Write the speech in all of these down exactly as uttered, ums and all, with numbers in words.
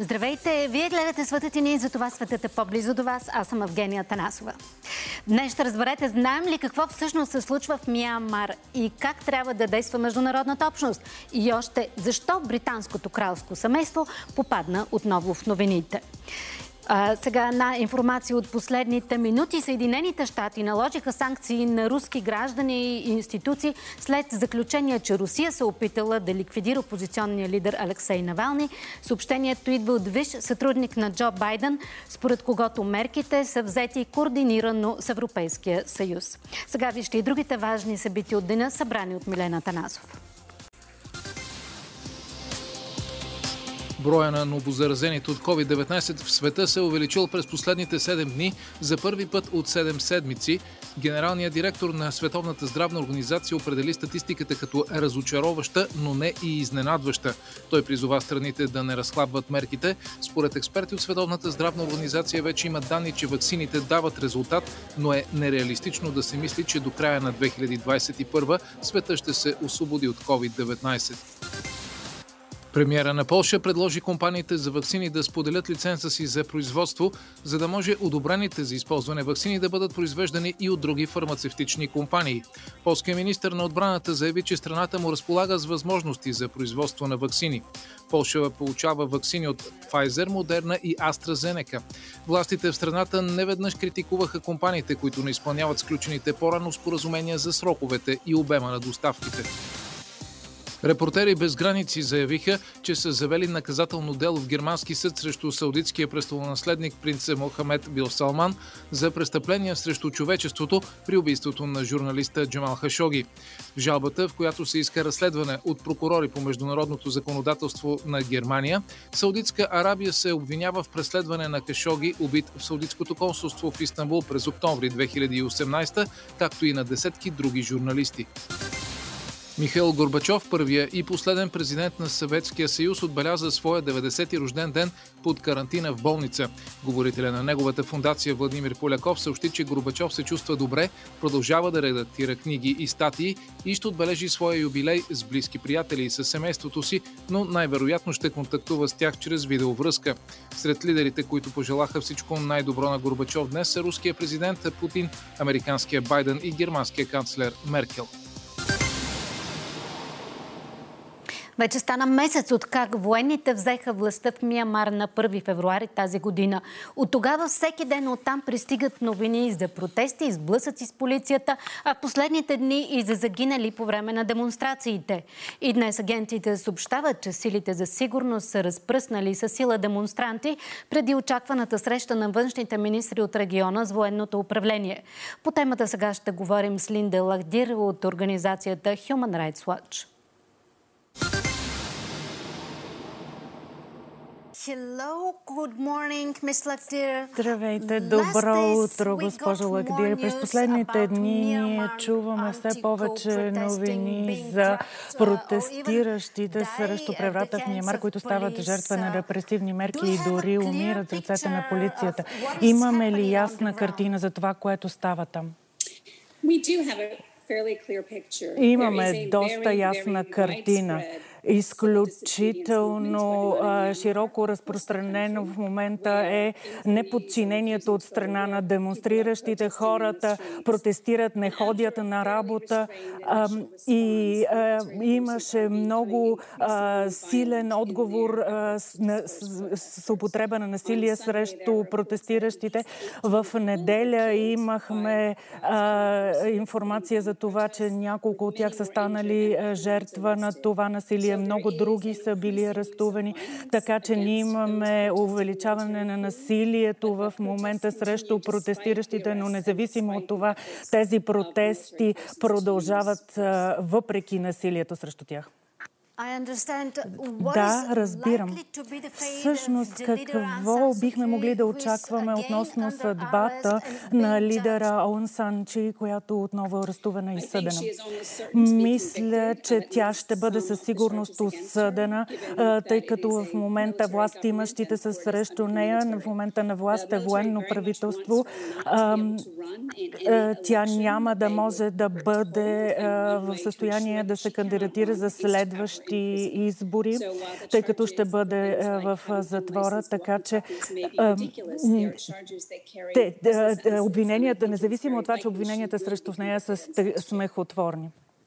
Здравейте! Вие гледате Светът и ние, за това светът е по-близо до вас. Аз съм Евгения Танасова. Днес ще разберете, знаем ли какво всъщност се случва в Миянмар и как трябва да действа международната общност. И още, защо британското кралско семейство попадна отново в новините. А, сега една информация от последните минути. Съединените щати наложиха санкции на руски граждани и институции след заключение, че Русия се опитала да ликвидира опозиционния лидер Алексей Навални. Съобщението идва от висш сътрудник на Джо Байден, според когото мерките са взети координирано с Европейския съюз. Сега вижте и другите важни събития от деня, събрани от Милена Танасов. Броя на новозаразените от ковид деветнайсет в света се е увеличил през последните седем дни за първи път от седем седмици. Генералният директор на Световната здравна организация определи статистиката като разочароваща, но не и изненадваща. Той призова страните да не разхлабват мерките. Според експерти от Световната здравна организация вече има данни, че ваксините дават резултат, но е нереалистично да се мисли, че до края на две хиляди двадесет и първа света ще се освободи от ковид деветнайсет. Премиера на Полша предложи компаниите за ваксини да споделят лиценза си за производство, за да може одобрените за използване ваксини да бъдат произвеждани и от други фармацевтични компании. Полският министър на отбраната заяви, че страната му разполага с възможности за производство на ваксини. Полша получава ваксини от Pfizer, Moderna и AstraZeneca. Властите в страната неведнъж критикуваха компаниите, които не изпълняват сключените по-рано споразумения за сроковете и обема на доставките. Репортери без граници заявиха, че са завели наказателно дело в германски съд срещу саудитския престолонаследник принц Мохамед бин Салман за престъпления срещу човечеството при убийството на журналиста Джамал Хашоги. В жалбата, в която се иска разследване от прокурори по международното законодателство на Германия, Саудитска Арабия се обвинява в преследване на Хашоги, убит в Саудитското консулство в Истанбул през октомври две хиляди и осемнадесета, както и на десетки други журналисти. Михаил Горбачов, първия и последен президент на Съветския съюз, отбеляза своя деветдесети рожден ден под карантина в болница. Говорителя на неговата фондация Владимир Поляков съобщи, че Горбачов се чувства добре, продължава да редактира книги и статии и ще отбележи своя юбилей с близки приятели и със семейството си, но най-вероятно ще контактува с тях чрез видеовръзка. Сред лидерите, които пожелаха всичко най-добро на Горбачов днес, са руския президент Путин, американския Байден и германския канцлер Меркел. Вече стана месец от как военните взеха властта в Миянмар на първи февруари тази година. От тогава всеки ден оттам пристигат новини за протести, сблъсъци с полицията, а в последните дни и за загинали по време на демонстрациите. И днес агентите съобщават, че силите за сигурност са разпръснали със сила демонстранти преди очакваната среща на външните министри от региона с военното управление. По темата сега ще говорим с Линда Лахдир от организацията Human Rights Watch. Hello, good morning, Miss Лахдир. Здравейте, добро утро, госпожо Лахдир. През последните дни ние чуваме все повече новини за протестиращите срещу преврата в Миянмар, които стават жертва на репресивни мерки и дори умират в ръцете на полицията. Имаме ли ясна картина за това, което става там? Имаме доста ясна картина. Изключително а, широко разпространено в момента е неподчинението от страна на демонстриращите. Хората протестират, не ходят на работа а, и а, имаше много а, силен отговор а, с, с, с употреба на насилие срещу протестиращите. В неделя имахме а, информация за това, че няколко от тях са станали а, жертва на това насилие. Много други са били арестувани, така че ние имаме увеличаване на насилието в момента срещу протестиращите, но независимо от това, тези протести продължават въпреки насилието срещу тях. Да, разбирам. Всъщност, какво бихме могли да очакваме относно съдбата на лидера Аун Сан Чи, която отново е арестувана и съдена? Мисля, че тя ще бъде със сигурност осъдена, тъй като в момента власт имащите са срещу нея. В момента на власт е военно правителство. Тя няма да може да бъде в състояние да се кандидатира за следващи следващи избори, тъй като ще бъде в затвора, така че те, обвиненията, независимо от това, че обвиненията срещу нея са смехотворни.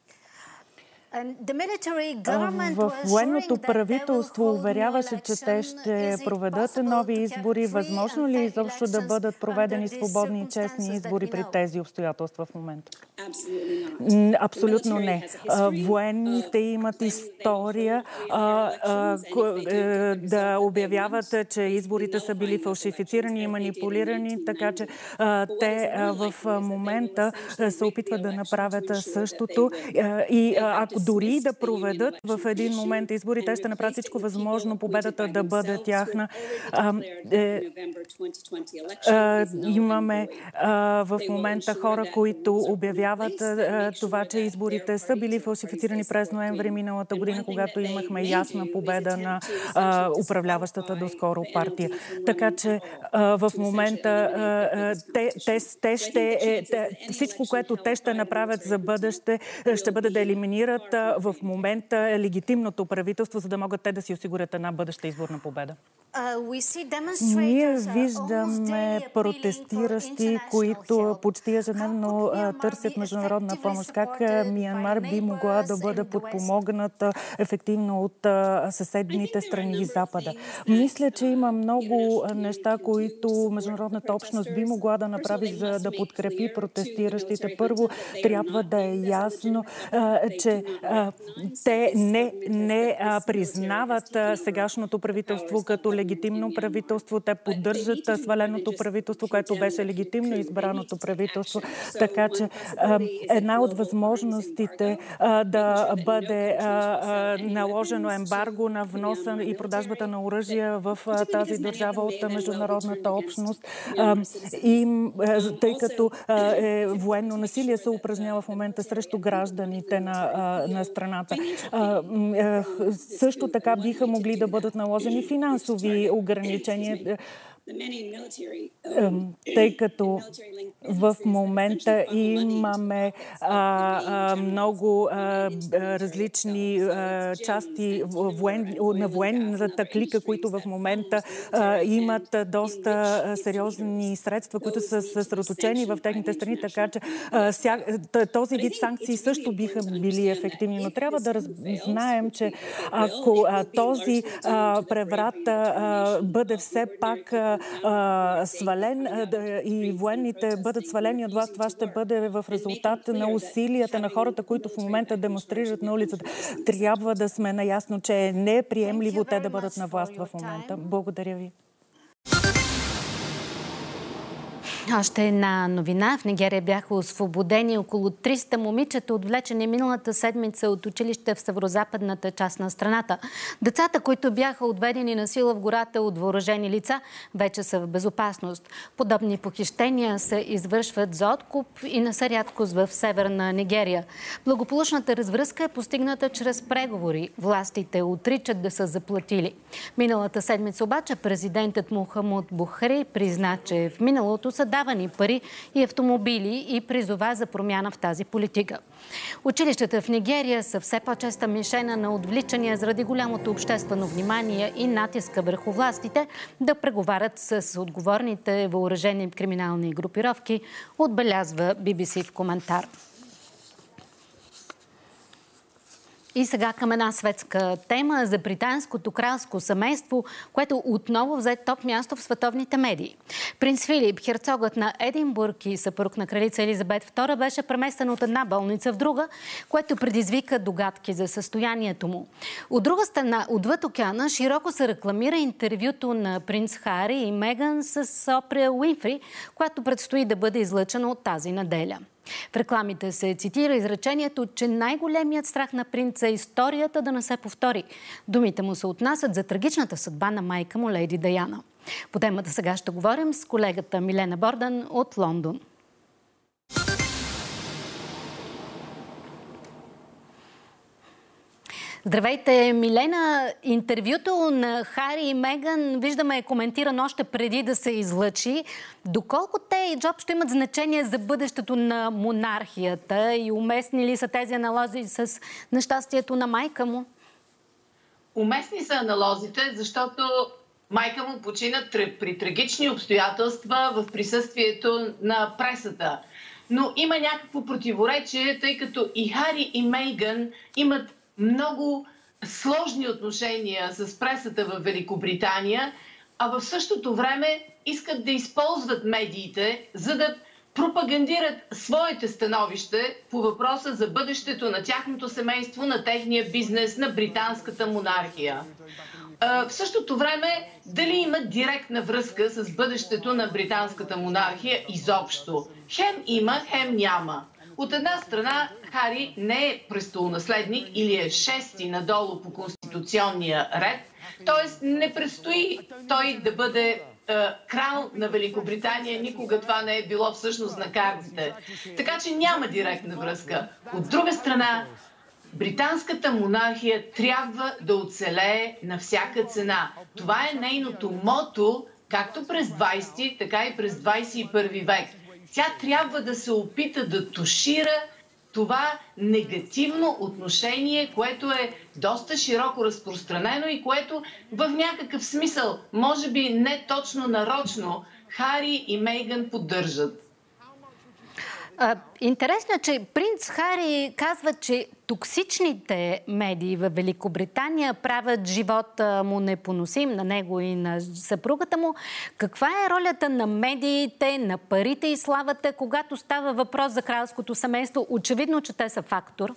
В военното правителство уверяваше, че те ще проведат нови избори. Възможно ли изобщо да бъдат проведени свободни и честни избори при тези обстоятелства в момента? Абсолютно не. Военните имат история да обявяват, че изборите са били фалшифицирани и манипулирани, така че те в момента се опитват да направят същото. И ако дори да проведат в един момент избори, те ще направят всичко възможно победата да бъде тяхна. А, е, а, имаме а, в момента хора, които обявяват а, това, че изборите са били фалшифицирани през ноември миналата година, когато имахме ясна победа на а, управляващата доскоро партия. Така че а, в момента а, те, те, те ще, е, те, всичко, което те ще направят за бъдеще, ще бъде да елиминират в момента е легитимното правителство, за да могат те да си осигурят една бъдеща изборна победа. Ние виждаме протестиращи, които почти ежедневно търсят международна помощ. Как Миянмар би могла да бъде подпомогната ефективно от съседните страни и Запада? Мисля, че има много неща, които международната общност би могла да направи, за да подкрепи протестиращите. Първо, трябва да е ясно, че те не, не а, признават а, сегашното правителство като легитимно правителство. Те поддържат а, сваленото правителство, което беше легитимно избраното правителство. Така че а, една от възможностите а, да бъде а, а, наложено ембарго на вноса и продажбата на оръжия в а, тази държава от международната общност. А, и, а, тъй като а, е, военно насилие се упражнява в момента срещу гражданите на, а, на страната. А, а, също така биха могли да бъдат наложени финансови ограничения, тъй като в момента имаме а, а, много а, различни а, части воен, на военната клика, които в момента а, имат доста сериозни средства, които са съсредоточени в техните страни, така че а, ся, този вид санкции също биха били ефективни. Но трябва да знаем, че ако а, този а, преврат а, бъде все пак а, свален и военните бъдат свалени от власт, това ще бъде в резултат на усилията на хората, които в момента демонстрират на улицата. Трябва да сме наясно, че е неприемливо те да бъдат на власт в момента. Благодаря ви. Още една новина. В Нигерия бяха освободени около триста момичета, отвлечени миналата седмица от училище в северозападната част на страната. Децата, които бяха отведени на сила в гората от въоръжени лица, вече са в безопасност. Подобни похищения се извършват за откуп и не са рядкост в северна Нигерия. Благополучната развръзка е постигната чрез преговори. Властите отричат да са заплатили. Миналата седмица обаче президентът Мухамуд Бухари призна, че в миналото са давани пари и автомобили и призова за промяна в тази политика. Училищата в Нигерия са все по-честа мишена на отвличания заради голямото обществено внимание и натиска върху властите да преговарят с отговорните въоръжени криминални групировки, отбелязва Би Би Си в коментар. И сега към една светска тема за британското кралско семейство, което отново взе топ място в световните медии. Принц Филип, херцогът на Единбург и съпруг на кралица Елизабет втора, беше преместен от една болница в друга, което предизвика догадки за състоянието му. От друга страна, отвъд океана, широко се рекламира интервюто на принц Хари и Меган с Опра Уинфри, което предстои да бъде излъчено от тази неделя. В рекламите се цитира изречението, че най-големият страх на принца е историята да не се повтори. Думите му се отнасят за трагичната съдба на майка му Лейди Даяна. По темата сега ще говорим с колегата Милена Бордан от Лондон. Здравейте, Милена. Интервюто на Хари и Меган, виждаме, е коментирано още преди да се излъчи. Доколко те изобщо имат значение за бъдещето на монархията и уместни ли са тези аналози с нещастието на майка му? уместни са аналозите, защото майка му почина при трагични обстоятелства в присъствието на пресата. Но има някакво противоречие, тъй като и Хари, и Мейгън имат много сложни отношения с пресата в Великобритания, а в същото време искат да използват медиите, за да пропагандират своите становища по въпроса за бъдещето на тяхното семейство, на техния бизнес, на британската монархия. В същото време, дали има директна връзка с бъдещето на британската монархия изобщо? Хем има, хем няма. От една страна, Хари не е престолонаследник или е шести надолу по конституционния ред, т.е. не предстои той да бъде е, крал на Великобритания, никога това не е било всъщност на картите. Така че няма директна връзка. От друга страна, британската монархия трябва да оцелее на всяка цена. Това е нейното мото, както през двайсети, така и през двайсет и първи век. Тя трябва да се опита да тушира това негативно отношение, което е доста широко разпространено и което в някакъв смисъл, може би не точно нарочно, Хари и Мейгън поддържат. Интересно е, че принц Хари казва, че токсичните медии в Великобритания правят живота му непоносим, на него и на съпругата му. Каква е ролята на медиите, на парите и славата, когато става въпрос за кралското семейство? Очевидно, че те са фактор.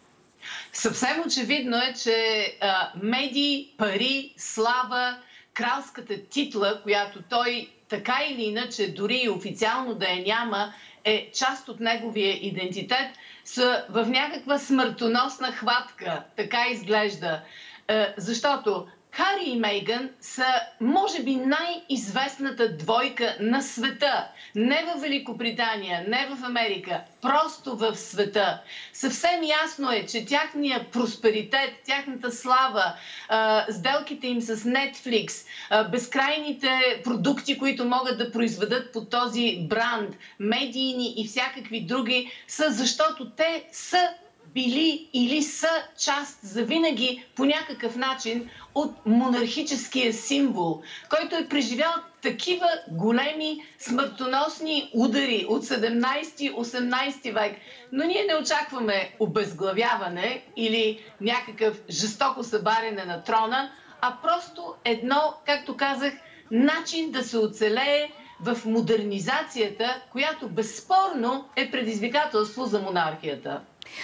Съвсем очевидно е, че а, медии, пари, слава, кралската титла, която той така или иначе, дори и официално да я няма, е част от неговия идентитет, са в някаква смъртоносна хватка. Така изглежда. Е, защото Хари и Мейгън са, може би, най-известната двойка на света. Не в Великобритания, не в Америка, просто в света. Съвсем ясно е, че тяхния просперитет, тяхната слава, сделките им с Netflix, безкрайните продукти, които могат да произведат под този бранд, медийни и всякакви други, са защото те са били или са част завинаги по някакъв начин от монархическия символ, който е преживял такива големи смъртоносни удари от седемнайсети-осемнайсети век. Но ние не очакваме обезглавяване или някакъв жестоко събаряне на трона, а просто едно, както казах, начин да се оцелее в модернизацията, която безспорно е предизвикателство за монархията.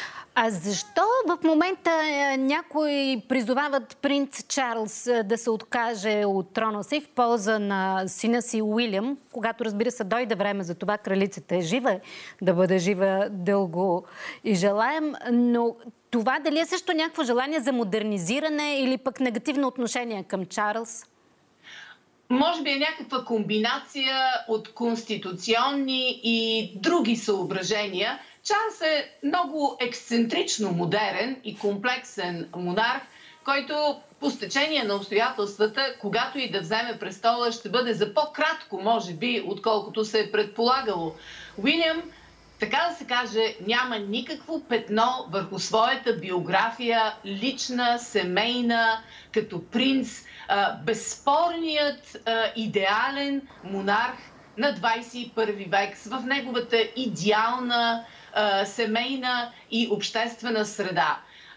А защо в момента някои призовават принц Чарлз да се откаже от трона си в полза на сина си Уилям, когато, разбира се, дойде време за това, кралицата е жива, да бъде жива дълго и желаем, но това дали е също някакво желание за модернизиране или пък негативно отношение към Чарлз? Може би е някаква комбинация от конституционни и други съображения. Чарлз е много ексцентрично модерен и комплексен монарх, който по стечение на обстоятелствата, когато и да вземе престола, ще бъде за по-кратко, може би, отколкото се е предполагало. Уилям, така да се каже, няма никакво петно върху своята биография, лична, семейна, като принц, безспорният идеален монарх на двайсет и първи век в неговата идеална семейна и обществена среда.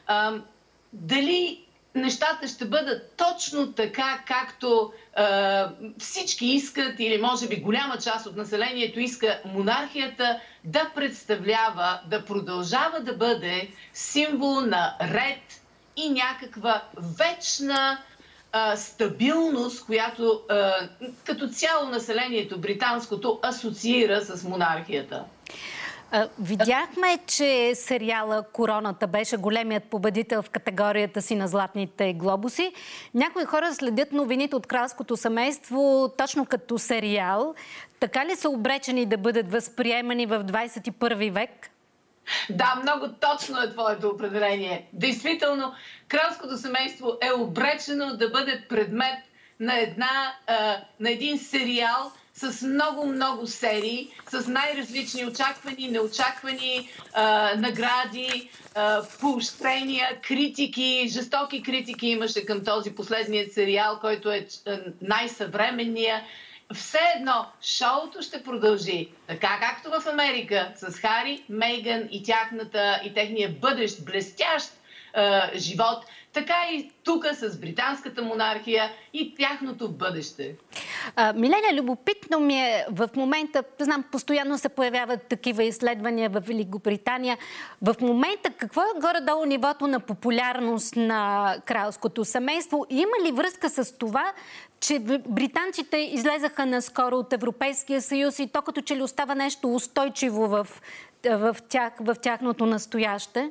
Дали нещата ще бъдат точно така, както всички искат, или може би голяма част от населението иска монархията да представлява, да продължава да бъде символ на ред и някаква вечна стабилност, която като цяло населението британското асоциира с монархията. Видяхме, че сериала "Короната" беше големият победител в категорията си на златните глобуси. Някои хора следят новините от кралското семейство точно като сериал. Така ли са обречени да бъдат възприемани в двайсет и първи век? Да, много точно е твоето определение. Действително, кралското семейство е обречено да бъде предмет на, една, на един сериал, с много-много серии, с най-различни очаквани, неочаквани а, награди, а, поощрения, критики, жестоки критики имаше към този последният сериал, който е най-съвременния. Все едно, шоуто ще продължи, така както в Америка, с Хари, Мейган и тяхната, и техния бъдещ блестящ е, живот, така и тук с британската монархия и тяхното бъдеще. А, Милена, любопитно ми е в момента, знам, постоянно се появяват такива изследвания в Великобритания. В момента какво е горе-долу нивото на популярност на кралското семейство? Има ли връзка с това, че британците излезаха наскоро от Европейския съюз и то като че ли остава нещо устойчиво в, в, тях, в тяхното настояще?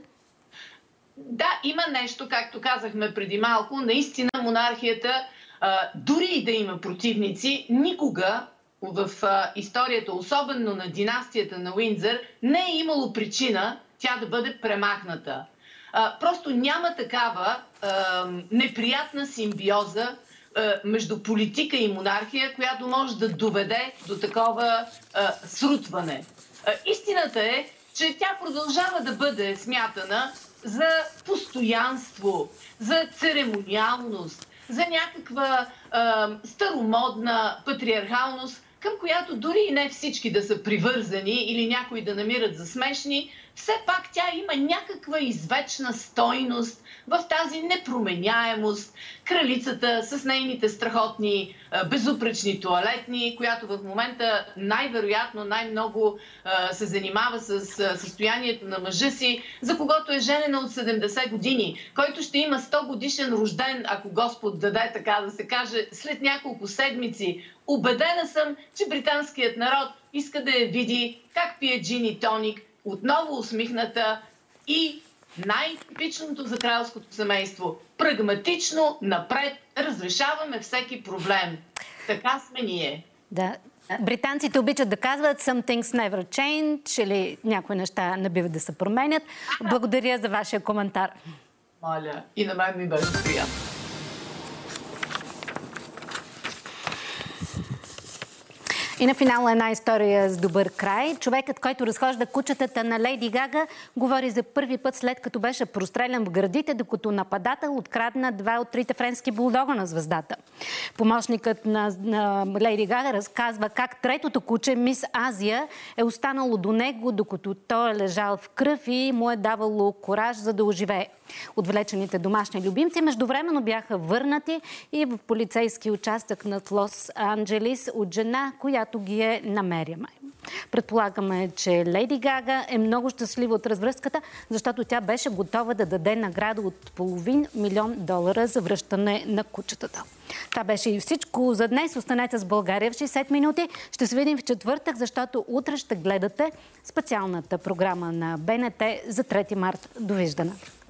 Да, има нещо, както казахме преди малко. Наистина монархията, дори и да има противници, никога в историята, особено на династията на Уиндзор, не е имало причина тя да бъде премахната. Просто няма такава неприятна симбиоза между политика и монархия, която може да доведе до такова срутване. Истината е, че тя продължава да бъде смятана за постоянство, за церемониалност, за някаква а, старомодна патриархалност, към която дори и не всички да са привързани или някои да намират за смешни, все пак тя има някаква извечна стойност в тази непроменяемост. Кралицата с нейните страхотни, безупречни тоалетни, която в момента най-вероятно най-много се занимава с състоянието на мъжа си, за когото е женена от седемдесет години, който ще има сто годишен рожден, ако Господ даде, така да се каже, след няколко седмици. Убедена съм, че британският народ иска да я види как пие джин и тоник, отново усмихната и най-типичното за кралското семейство. Прагматично, напред, разрешаваме всеки проблем. Така сме ние. Да. Британците обичат да казват some things never change или някои неща не биват да се променят. Благодаря за вашия коментар. Моля, и на мен ми беше приятно. И на финала една история с добър край. Човекът, който разхожда кучетата на Лейди Гага, говори за първи път след като беше прострелян в гърдите, докато нападател открадна два от трите френски булдога на звездата. Помощникът на, на Лейди Гага разказва как третото куче, Мис Азия, е останало до него, докато той е лежал в кръв и му е давало кораж, за да оживее. Отвлечените домашни любимци междувременно бяха върнати и в полицейски участък над Лос-Анджелис от жена, която ги е намерила. Предполагаме, че Лейди Гага е много щастлива от развръзката, защото тя беше готова да даде награда от половин милион долара за връщане на кучетата. Това беше и всичко за днес. Останете с България в шейсет минути. Ще се видим в четвъртък, защото утре ще гледате специалната програма на БНТ за трети март. Довиждане!